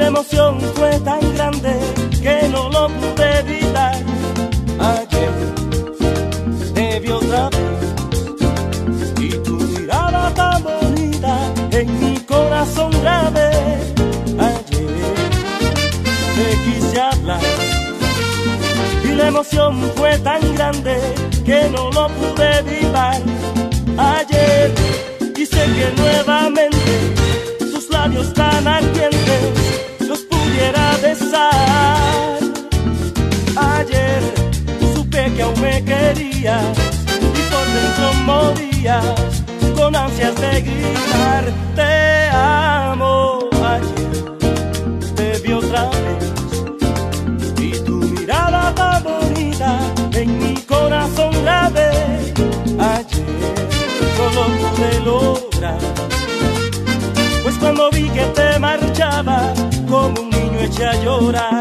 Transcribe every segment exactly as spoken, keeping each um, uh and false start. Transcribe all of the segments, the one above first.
emoción fue tan grande que no lo pude evitar. Ayer te vi otra vez y tu mirada tan bonita en mi corazón grave. Ayer te quise hablar y la emoción fue tan grande que no lo pude evitar. Ayer quise que nuevamente tus labios tan ardientes los pudiera besar. Ayer supe que aún me querías y por dentro morías con ansias de gritar te amo. Ayer te vi otra vez y tu mirada tan bonita en mi corazón grave. Ayer no lo pude lograr, pues cuando vi que te marchaba como un niño eché a llorar.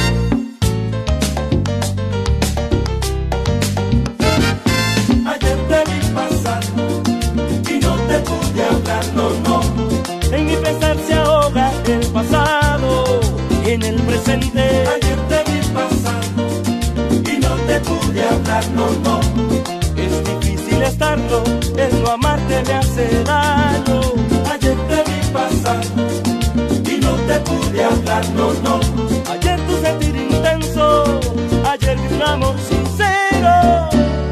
Ayer te vi pasar y no te pude hablar, no, no. En mi pensar se ahoga el pasado y en el presente. Ayer te vi pasar y no te pude hablar, no, no. Es difícil estarlo, el no amarte me hace daño. Ayer te vi pasar y no te pude hablar, no, no. Ayer tu sentir intenso, ayer vi un amor sincero.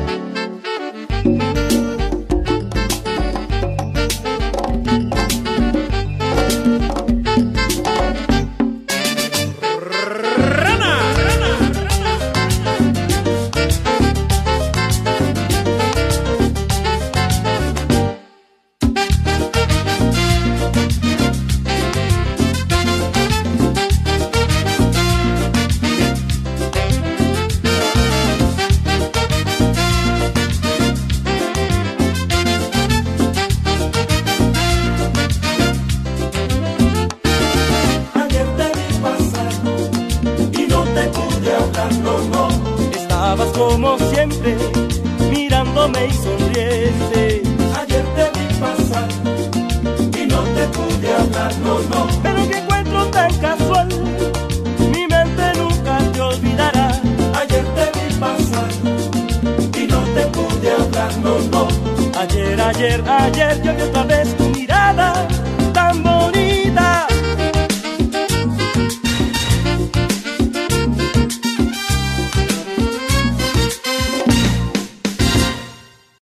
Estabas como siempre, mirándome y sonriente. Ayer te vi pasar y no te pude hablar, no, no.